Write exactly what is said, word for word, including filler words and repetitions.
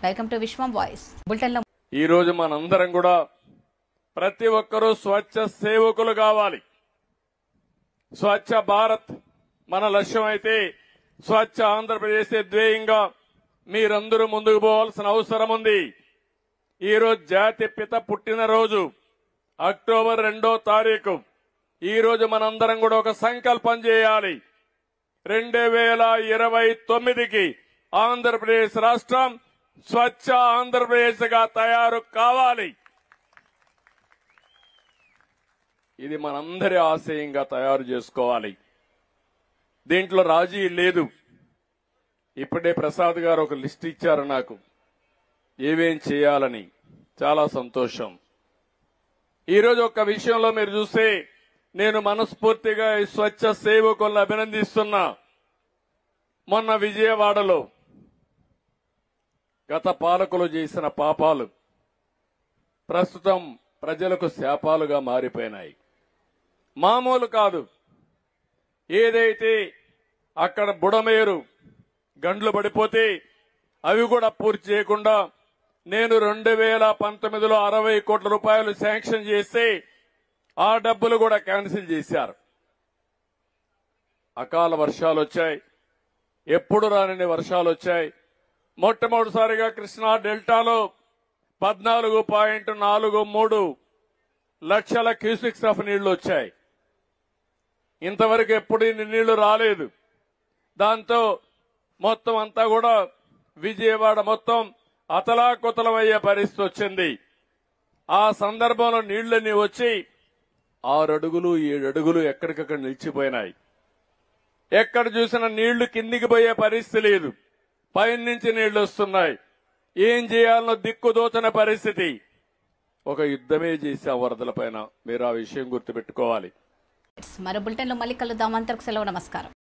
Welcome to Vishwam voice bulletin లో ఈ రోజు మనందరం కూడా ప్రతి ఒక్కరూ స్వచ్ఛ సేవకులు కావాలి. స్వచ్ఛ భారత్ మన లక్ష్యం అయితే స్వచ్ఛ ఆంధ్రప్రదేశ్ ధ్యేయంగా మీరందరూ ముందుకు పోవాల్సిన అవసరం ఉంది. ఈ రోజు జాతి పిత పుట్టినరోజు అక్టోబర్ రెండో తారీఖు. ఈ రోజు మనందరం కూడా ఒక సంకల్పం చేయాలి. రెండు వేల ఇరవై తొమ్మిదికి ఆంధ్రప్రదేశ్ రాష్ట్రం స్వచ్ఛ ఆంధ్రప్రదేశ్ గా తయారు కావాలి. ఇది మనందరి ఆశయంగా తయారు చేసుకోవాలి. దీంట్లో రాజీ లేదు. ఇప్పుడే ప్రసాద్ గారు ఒక లిస్ట్ ఇచ్చారు నాకు, ఏమేం చేయాలని. చాలా సంతోషం. ఈరోజు ఒక విషయంలో మీరు చూస్తే నేను మనస్ఫూర్తిగా ఈ స్వచ్ఛ సేవకులను అభినందిస్తున్నా. మొన్న విజయవాడలో గత పాలకులు చేసిన పాపాలు ప్రస్తుతం ప్రజలకు శాపాలుగా మారిపోయినాయి. మామూలు కాదు. ఏదైతే అక్కడ బుడమేరు గండ్లు పడిపోతే అవి కూడా పూర్తి చేయకుండా నేను రెండు వేల పంతొమ్మిదిలో అరవై కోట్ల రూపాయలు శాంక్షన్ చేస్తే ఆ డబ్బులు కూడా క్యాన్సిల్ చేశారు. అకాల వర్షాలు వచ్చాయి. ఎప్పుడు రాని వర్షాలు వచ్చాయి. మొట్టమొదటిసారిగా కృష్ణా డెల్టాలో పద్నాలుగు పాయింట్ నాలుగు మూడు లక్షల క్యూసిక్స్ ఆఫ్ నీళ్లు వచ్చాయి. ఇంతవరకు ఎప్పుడు ఇన్ని నీళ్లు రాలేదు. దాంతో మొత్తం అంతా కూడా విజయవాడ మొత్తం అతలాకుతలమయ్యే పరిస్థితి వచ్చింది. ఆ సందర్భంలో నీళ్లన్నీ వచ్చి ఆరు అడుగులు ఏడు అడుగులు ఎక్కడికక్కడ నిలిచిపోయినాయి. ఎక్కడ చూసినా నీళ్లు కిందికి పోయే పరిస్థితి లేదు. పైనుంచి నీళ్లు వస్తున్నాయి. ఏం చేయాలనో దిక్కుదోచని పరిస్థితి. ఒక యుద్ధమే చేసే వరదల పైన. మీరు ఆ విషయం గుర్తుపెట్టుకోవాలి. మరో బులెటిన్ లో మళ్ళీ కలుద్దాం. అంతకు సెలవు. నమస్కారం.